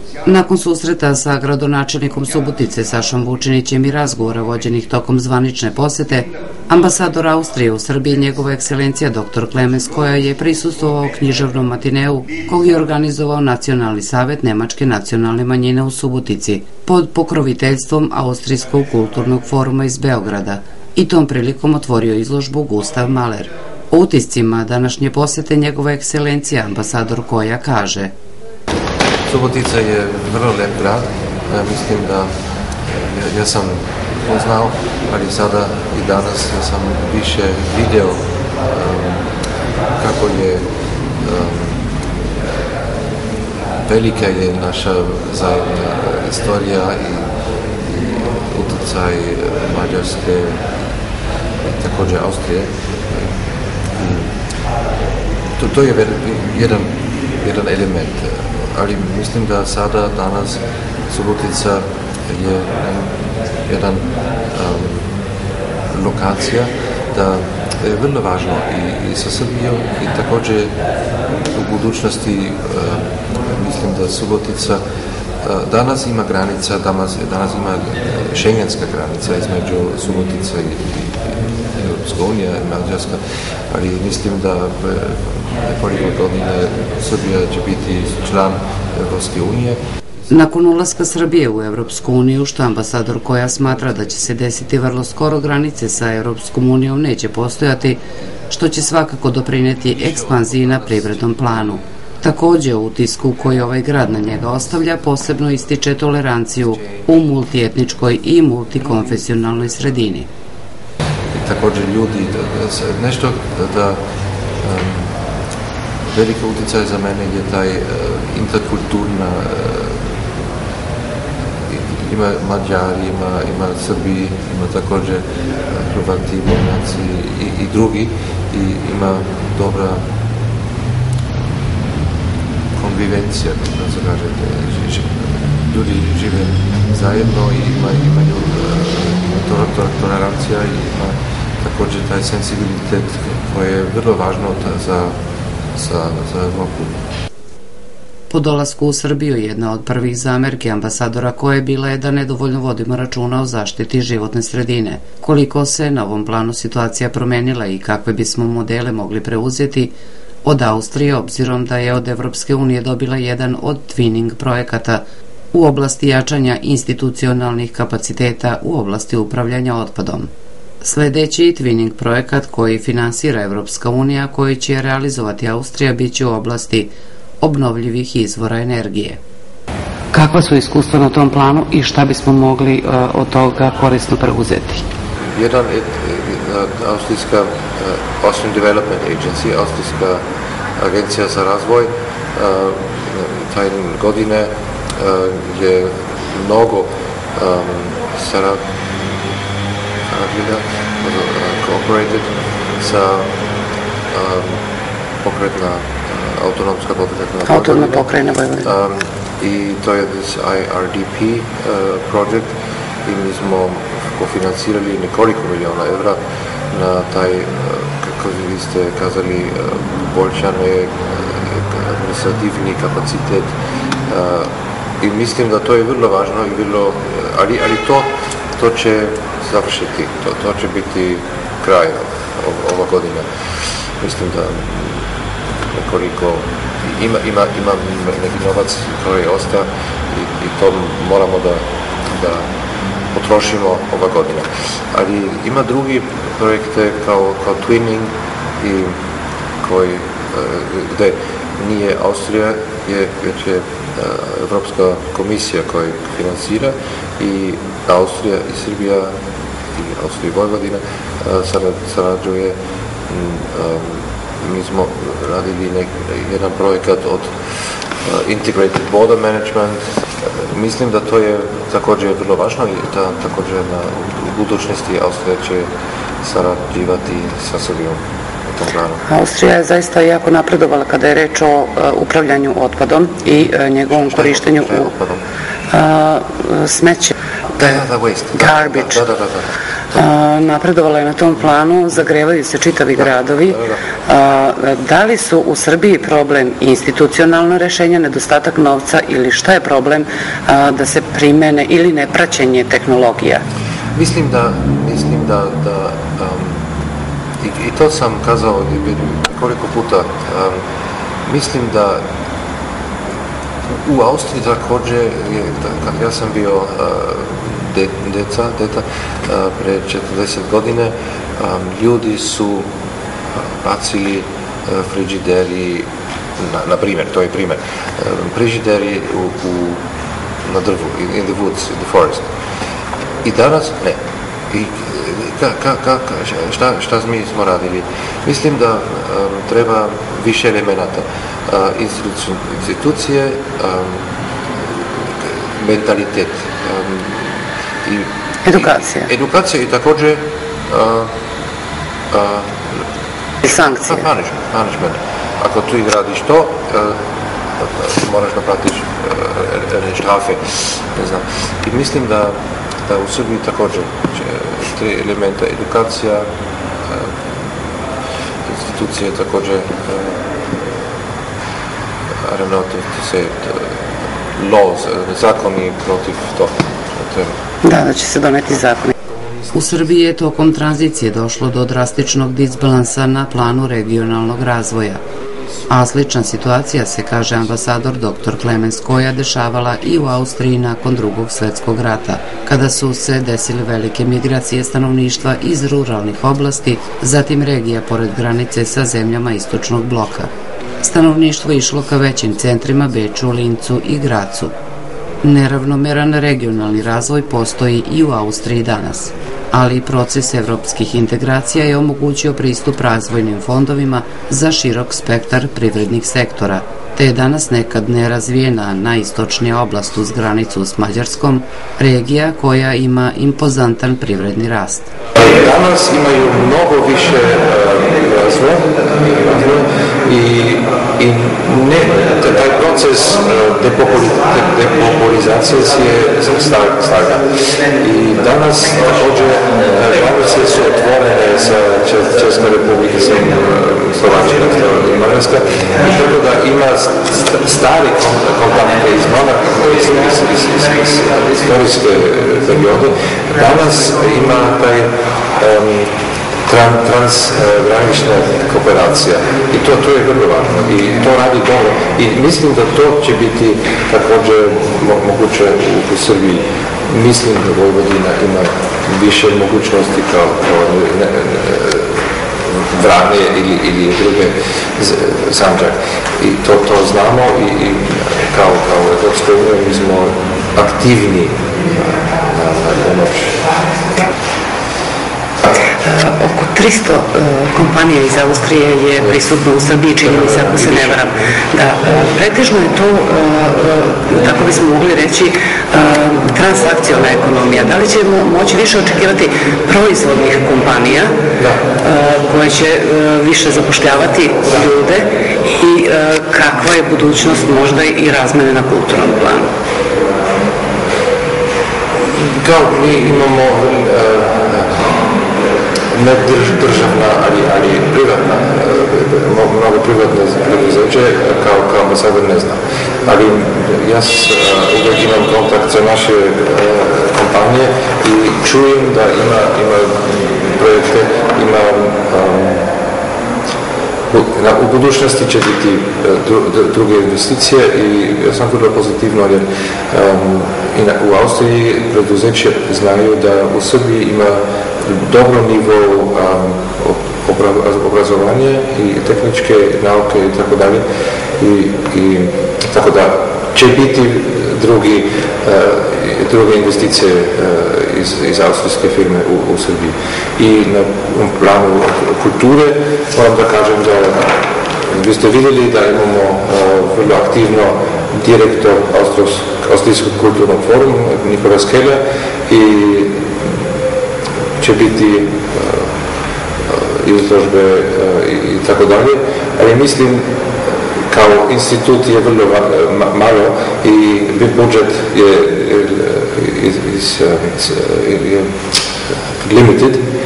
Nakon susreta sa gradonačelnikom Subotice Sašom Vučinićem i razgovora vođenih tokom zvanične posete, ambasador Austrije u Srbiji njegova ekscelencija dr. Klemens Koja je prisustvovao književnom matineu kog je organizovao Nacionalni savet Nemačke nacionalne manjine u Subotici pod pokroviteljstvom Austrijskog kulturnog foruma iz Beograda i tom prilikom otvorio izložbu Gustav Mahler. O utiscima današnje posete njegova ekscelencija ambasador Koja kaže: Subotica je vrlo lep grad, mislim da ja sam poznao, ali sada i danas sam više video kako je velika je naša zajedna istorija i utjecaj Mađarske i također Austrije. To je jedan element, ali mislim da sada, danas, Subotica je jedan lokacija da je vrlo važno i sa Srbijom i također u budućnosti mislim da Subotica danas ima granica, danas ima šengenska granica između Subotica i Europska unija i Mađarska, ali mislim da nekoliko godine Srbija će biti član Europske unije. Nakon ulaska Srbije u Europsku uniju, što ambasador Koja smatra da će se desiti vrlo skoro, granice sa Europskom unijom neće postojati, što će svakako doprineti ekspanziji na privrednom planu. Također, u utisku koji ovaj grad na njega ostavlja posebno ističe toleranciju u multietničkoj i multikonfesionalnoj sredini. I također ljudi, nešto da veliki utjecaj za mene je taj interkulturna, ima Mađari, ima Srbi, ima također Hrvati, Bošnjaci i drugi, i ima dobra konvivencija, da se kaže, ljudi žive zajedno i imaju tolerancija i ima također taj sensibilitet koji je vrlo važno za Evropu. Po dolasku u Srbiju jedna od prvih zamerki ambasadora Koje bila je da nedovoljno vodimo računa o zaštiti životne sredine. Koliko se na ovom planu situacija promenila i kakve bismo modele mogli preuzeti od Austrije, obzirom da je od Evropske unije dobila jedan od twinning projekata u oblasti jačanja institucionalnih kapaciteta u oblasti upravljanja otpadom. Sljedeći twinning projekat koji finansira Evropska unija, koji će realizovati Austrija, bit će u oblasti obnovljivih izvora energije. Kakva su iskustva na tom planu i šta bismo mogli od toga korisno preuzeti? Jedan je austrijska Austrian Development Agency, austrijska agencija za razvoj, taj godine je mnogo cooperated sa pokretna autonomna pokrajina Vojvodina. I to je IRDP projekt i mi smo kofinancirali nekoliko miliona evra na taj, kako vi ste kazali, poboljšanje administrativni kapacitet, i mislim da to je vrlo važno i vrlo, ali to će završiti, to će biti kraj ova godina. Mislim da nekoliko ima neki novac koji ostaje i to moramo da potrošimo ova godina. Ali ima drugi projekte kao twinning i koji gdje nije Austrija, već je Evropska komisija koja financira, i Austrija i Srbija i Austrija i Vojvodina sarađuje. Mi smo radili jedan projekat od Integrated Border Management. Mislim da to je također vrlo važno i da također u budućnosti Austrija će sarađivati sa Srbijom u tom planu. Austrija je zaista jako napredovala kada je reč o upravljanju otpadom i njegovom korištenju u smeće. Waste. Garbage. Napredovala je na tom planu, zagrevaju se čitavi gradovi. Da li su u Srbiji problem institucionalno rešenje, nedostatak novca ili šta je problem da se primene ili nepraćenje tehnologija? Mislim da i to sam kazao koliko puta, mislim da u Austriji također, kad ja sam bio deta, pre 40 godine, ljudi su bacili frižideri, na primjer, to je primjer, frižideri na drvu, in the woods, in the forest. I danas ne. I šta mi smo radili? Mislim da treba više elemenata. Institucije, mentalitet. Edukacija. Edukacija i također i sankcije. Punishment. Ako tu radiš to, moraš naplatiti štrafe. Ne znam. I mislim da u Srbiji također tri elementa: edukacija, institucije također, I don't know to say it, laws, zakoni protiv toga. Da će se doneti zakoni. U Srbiji je tokom tranzicije došlo do drastičnog disbalansa na planu regionalnog razvoja. A slična situacija se, kaže ambasador dr. Klemens Koja, dešavala i u Austriji nakon Drugog svjetskog rata, kada su se desile velike migracije stanovništva iz ruralnih oblasti, zatim regija pored granice sa zemljama istočnog bloka. Stanovništvo išlo ka većim centrima Beču, Lincu i Gracu. Neravnomeran regionalni razvoj postoji i u Austriji danas, ali proces evropskih integracija je omogućio pristup razvojnim fondovima za širok spektar privrednih sektora, te je danas nekad nerazvijena najistočnija oblast uz granicu s Mađarskom, regija koja ima impozantan privredni rast. Danas imaju mnogo više razvoja i taj proces depopulizacije je starga. I danas također granice su otvorene sa Česka republika, sa Slovačka i Mađarska, tako da ima stari kontakte iz historijske periode. Danas ima taj transgranična kooperacija i to je vrlo važno i to radi dobro i mislim da to će biti također moguće u Srbiji. Mislim da Vojvodina ima više mogućnosti kao Vranje ili druge Sandžak i to znamo i kao Evropska unija mi smo aktivni na pomoć. Oko 300 kompanija iz Austrije je prisutno u Srbiji, čini mi se, ako se ne varam. Pretežno je to, tako bismo mogli reći, transakciona ekonomija. Da li ćemo moći više očekivati proizvodnih kompanija koje će više zapošljavati ljude i kakva je budućnost možda i razmene na kulturnom planu? Kao mi imamo ne državna, ali privatna, mnogo privatne preduzeće, kao ambasador ne znam. Ali ja uvijek imam kontakt sa naše kompanije i čujem da ima projekte, u budućnosti će biti druge investicije i ja sam vrlo pozitivno jer u Austriji preduzeće znaju da u Srbiji ima dobro nivo obrazovanja i tehničke nauke i tako dalje i tako da će biti druge investicije iz austrijske firme u Srbiji. I na planu kulture moram da kažem da vi ste vidjeli da imamo vrlo aktivno direktor Austrijskog kulturnog foruma Nikola Skela i će biti izložbe i tako dalje, ali mislim kao institut je vrlo malo i budžet je limited.